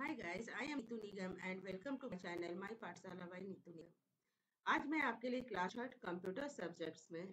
Hi guys, I am Neetu Nigam and welcome to my channel My पाठशाला by Neetu निगम। आज मैं आपके लिए क्लास 8 कंप्यूटर सब्जेक्ट्स में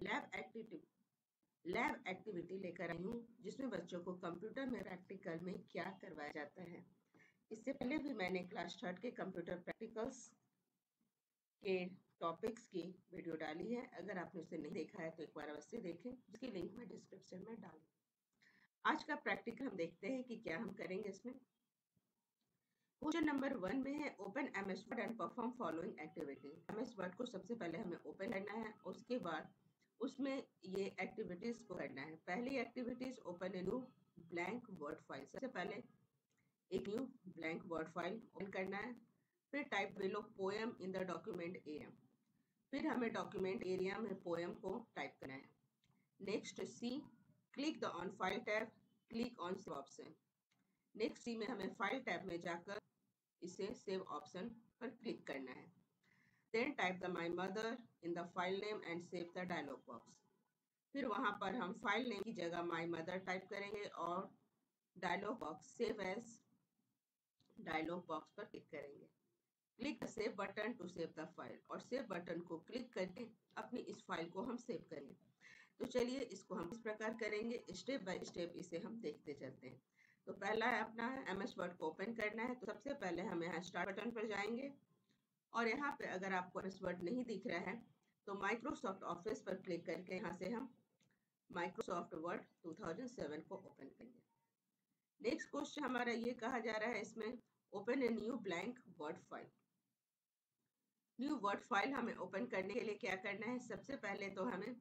लैब एक्टिविटी लेकर आई हूँ, जिसमें बच्चों को कंप्यूटर में प्रैक्टिकल में क्या करवाया जाता है। इससे पहले भी मैंने क्लास 8 के कंप्यूटर प्रैक्टिकल्स के टॉपिक्स की वीडियो डाली है। अगर आपने उसे नहीं देखा है तो एक बार अवश्य देखें, जिसकी लिंक मैं डिस्क्रिप्शन में डालूँ। आज का प्रैक्टिकल हम देखते हैं कि क्या हम करेंगे इसमें। क्वेश्चन नंबर 1 में है open MS Word and perform following activity. MS Word को सबसे पहले हमें ओपन करना है, उसके बाद उसमें ये एक्टिविटीज को करना है। पहली activities open a new blank Word file. सबसे पहले एक new blank Word file open करना है। फिर type below poem in the document area. फिर हमें डॉक्यूमेंट एरिया में पोएम को टाइप करना है। Next C, click the on file tab, click on save option. Next C में हमें फाइल टैब में जाकर इसे सेव ऑप्शन पर क्लिक करना है। Then type the my mother in the file name and save the dialog box. फिर वहां पर हम फाइल नेम की जगह माई मदर टाइप करेंगे और dialog box save as dialog box पर क्लिक करेंगे। Click the save button to save the file, और सेव बटन को क्लिक करके अपनी इस फाइल को हम सेव करेंगे। तो चलिए इसको हम इस प्रकार करेंगे, स्टेप बाय स्टेप इसे हम देखते चलते हैं। तो पहला है अपना एमएस वर्ड को ओपन करना है। तो सबसे पहले हम यहाँ स्टार्ट बटन पर जाएंगे और यहाँ पे अगर आपको एमएस वर्ड नहीं दिख रहा है तो माइक्रोसॉफ्ट ऑफिस पर क्लिक करके यहाँ से हम माइक्रोसॉफ्ट वर्ड 2007 को ओपन करेंगे। नेक्स्ट क्वेश्चन हमारा ये कहा जा रहा है इसमें open a new blank Word file. New Word file हमें ओपन करने के लिए क्या करना है, सबसे पहले तो हमें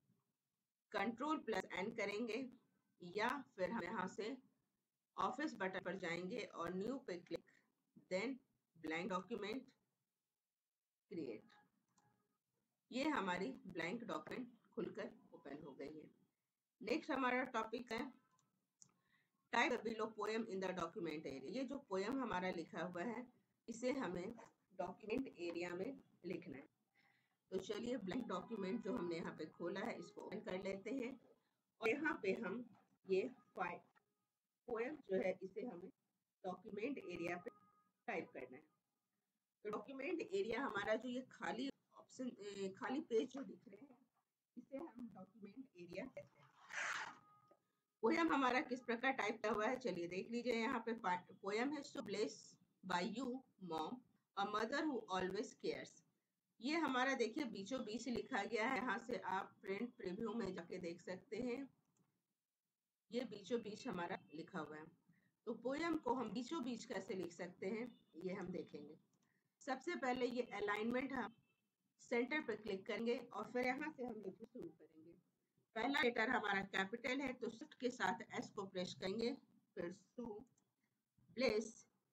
Ctrl+N करेंगे या फिर हम यहाँ से ऑफिस बटन पर जाएंगे और न्यू पे click, then blank document create. ये हमारी ब्लैंक डॉक्यूमेंट खुलकर ओपन हो गई है। नेक्स्ट हमारा टॉपिक है type below poem in the document area. ये जो पोएम हमारा लिखा हुआ है इसे हमें डॉक्यूमेंट एरिया में लिखना है। तो चलिए ब्लैंक डॉक्यूमेंट जो हमने यहाँ पे खोला है इसको ओपन कर लेते हैं और यहाँ पे हम ये फाइल पोएम जो है इसे हमें डॉक्यूमेंट एरिया पे टाइप करना है। तो डॉक्यूमेंट एरिया हमारा जो ये खाली ऑप्शन खाली पेज जो दिख रहे हैं इसे हम डॉक्यूमेंट एरिया कहते हैं। पोएम हमारा किस प्रकार टाइप किया हुआ है चलिए देख लीजिए। यहाँ पे पोएम है so bless by you mom a mother who always cares. ये हमारा देखिए बीचों बीच लिखा गया है। यहाँ से आप प्रिंट प्रीव्यू में जाके देख सकते हैं, ये बीचों बीच हमारा लिखा हुआ है। तो पोएम को हम बीचों बीच कैसे लिख सकते हैं ये हम देखेंगे। सबसे पहले ये अलाइनमेंट हम सेंटर पर क्लिक करेंगे और फिर यहाँ से हम लिखना शुरू करेंगे। पहला लेटर हमारा कैपिटल है तो शिफ्ट के साथ एस को प्रेस करेंगे, फिर so bless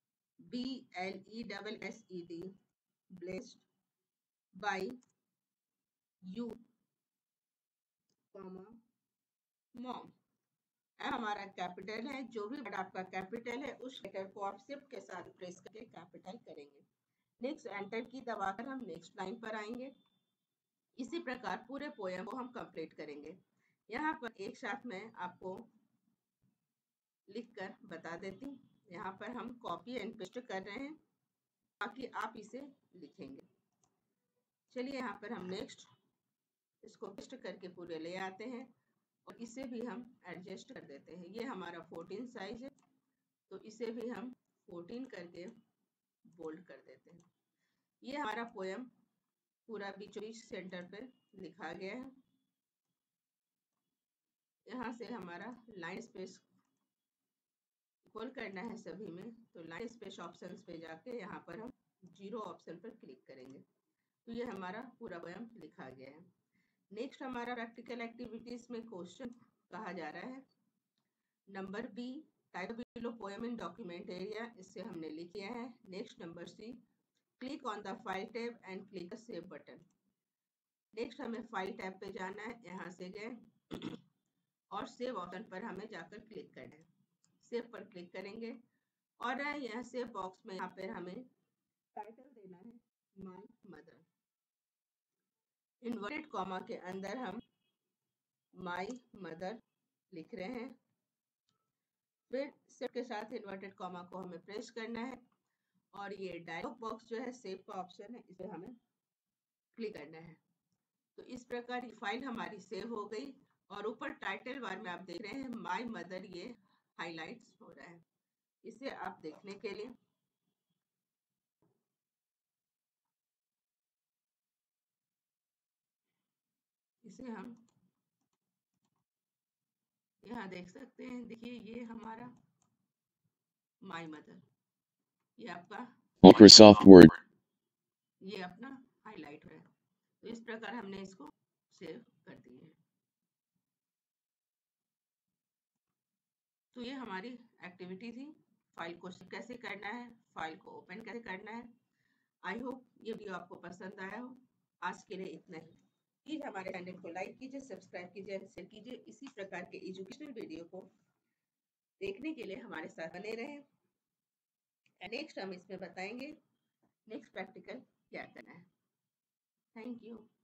BLESSED blessed by you mom. हमारा कैपिटल है, जो भी वर्ड आपका कैपिटल है उस लेटर को आप शिफ्ट के साथ प्रेस करके कैपिटल करेंगे। नेक्स्ट एंटर की दबाकर हम नेक्स्ट लाइन पर आएंगे। इसी प्रकार पूरे पोएम को हम कंप्लीट करेंगे। यहाँ पर एक साथ में आपको लिखकर बता देती हूँ। यहाँ पर हम कॉपी एंड पेस्ट कर रहे हैं, बाकी आप इसे लिखेंगे। चलिए यहाँ पर हम नेक्स्ट इसको पेस्ट करके पूरे ले आते हैं और इसे भी हम एडजस्ट कर देते हैं। ये हमारा 14 साइज है तो इसे भी हम 14 करके बोल्ड कर देते हैं। ये हमारा पोएम पूरा बीचों बीच सेंटर पे लिखा गया है। यहाँ से हमारा लाइन स्पेस इक्वल करना है सभी में, तो लाइन स्पेस ऑप्शंस पे जाके यहाँ पर हम 0 ऑप्शन पर क्लिक करेंगे। तो ये हमारा पूरा पोएम लिखा गया है। नेक्स्ट हमारा प्रैक्टिकल एक्टिविटीज में क्वेश्चन कहा जा रहा है number B, type below poem in document area. इससे हमने लिख किया है। Next number C, click on the file tab and click the save button. Next हमें फाइल टैब पे जाना है, यहाँ से गए और सेव ऑप्शन पर हमें जाकर क्लिक करना है। सेव पर क्लिक करेंगे और यहाँ सेव बॉक्स में यहाँ पर हमें टाइटल देना है माय मदर। इन्वर्टेड कॉमा के अंदर हम माय मदर लिख रहे हैं। फिर शिफ्ट के साथ इन्वर्टेड कॉमा को हमें प्रेस करना है और ये डायलॉग बॉक्स जो है सेव का ऑप्शन है, इसे हमें क्लिक करना है। तो इस प्रकार ये फाइल हमारी सेव हो गई और ऊपर टाइटल बार में आप देख रहे हैं माय मदर, ये हाईलाइट्स हो रहा है। इसे आप देखने के लिए इसे हम यहाँ देख सकते हैं। देखिए ये हमारा माय मदर, ये आपका Microsoft Word. ये अपना हाईलाइट है। तो इस प्रकार हमने इसको सेव कर दिए। तो ये हमारी एक्टिविटी थी, फाइल को सेव कैसे करना है, फाइल को ओपन कैसे करना है। आई होप ये वीडियो आपको पसंद आया हो। आज के लिए इतना ही। प्लीज हमारे चैनल को लाइक कीजिए, सब्सक्राइब कीजिए, शेयर कीजिए। इसी प्रकार के एजुकेशनल वीडियो को देखने के लिए हमारे साथ बने रहें। नेक्स्ट हम इसमें बताएंगे नेक्स्ट प्रैक्टिकल क्या करना है। Thank you.